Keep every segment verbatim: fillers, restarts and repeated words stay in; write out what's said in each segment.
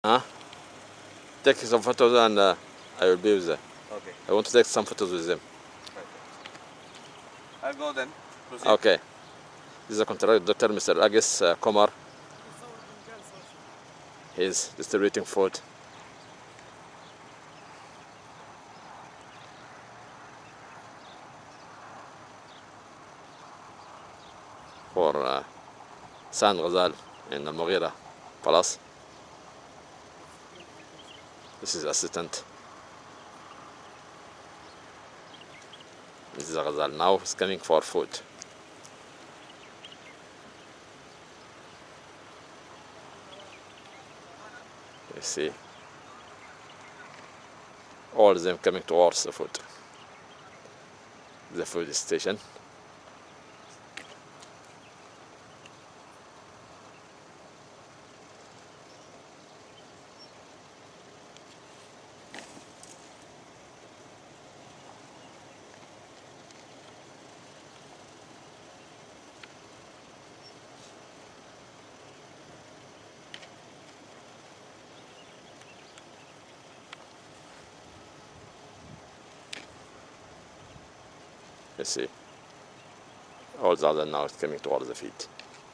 Huh? Take some photos and uh, I will be with them. Okay. I want to take some photos with them. I'll go then. Proceed. Okay. This is a contract, Doctor Mister Agis uh, Komar. He's distributing food. For uh, San Ghazal in Al Mughira Palace. This is assistant. This is Ghazal now. He's coming for food. You see, all of them coming towards the food. The food station. You see, all the other now is coming towards the feet.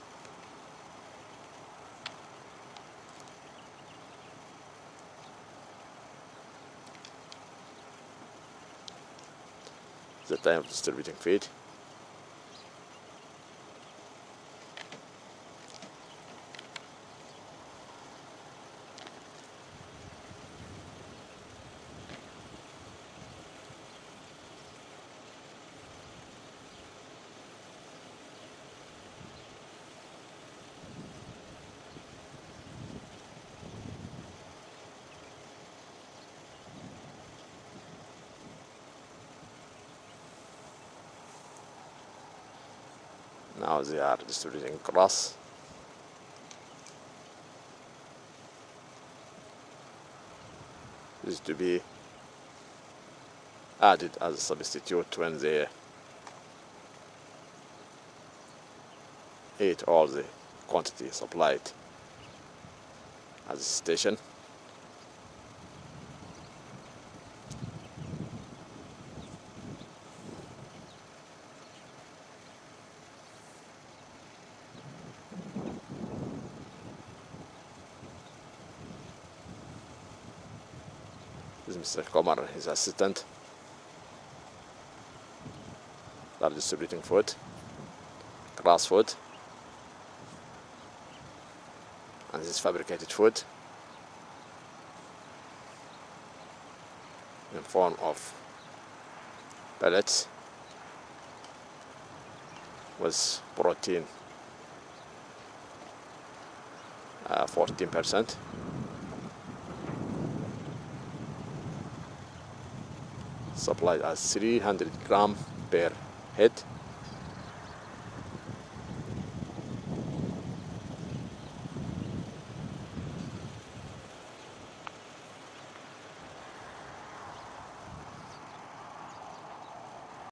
The time of distributing feed. Now they are distributing grass. This is to be added as a substitute when they eat all the quantity supplied at the station. This is Mister Komar, his assistant. They are distributing food, grass food, and this is fabricated food in form of pellets with protein uh, fourteen percent. Supplied as three hundred gram per head.